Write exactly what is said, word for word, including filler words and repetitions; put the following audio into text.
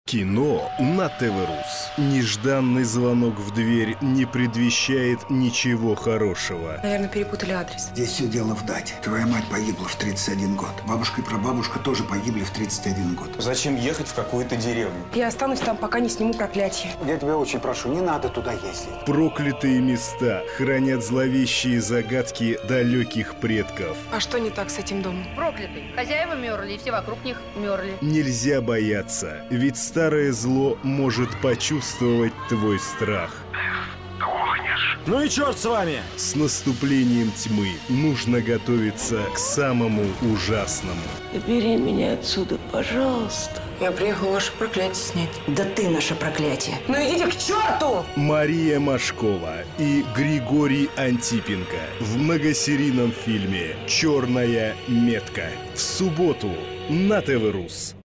Кино на ТВ-Рус. Нежданный звонок в дверь не предвещает ничего хорошего. Наверное, перепутали адрес. Здесь все дело в дате. Твоя мать погибла в тридцать один год. Бабушка и прабабушка тоже погибли в тридцать один год. Зачем ехать в какую-то деревню? Я останусь там, пока не сниму проклятие. Я тебя очень прошу, не надо туда ездить. Проклятые места хранят зловещие загадки далеких предков. А что не так с этим домом? Проклятый. Хозяева мерли, и все вокруг них мерли. Нельзя бояться, ведь старое зло может почувствовать твой страх. Ну и черт с вами! С наступлением тьмы нужно готовиться к самому ужасному. Убери меня отсюда, пожалуйста. Я приехала ваше проклятие снять. Да ты наше проклятие. Ну идите к черту! Мария Машкова и Григорий Антипенко в многосерийном фильме «Черная метка». В субботу на ТВ-Рус.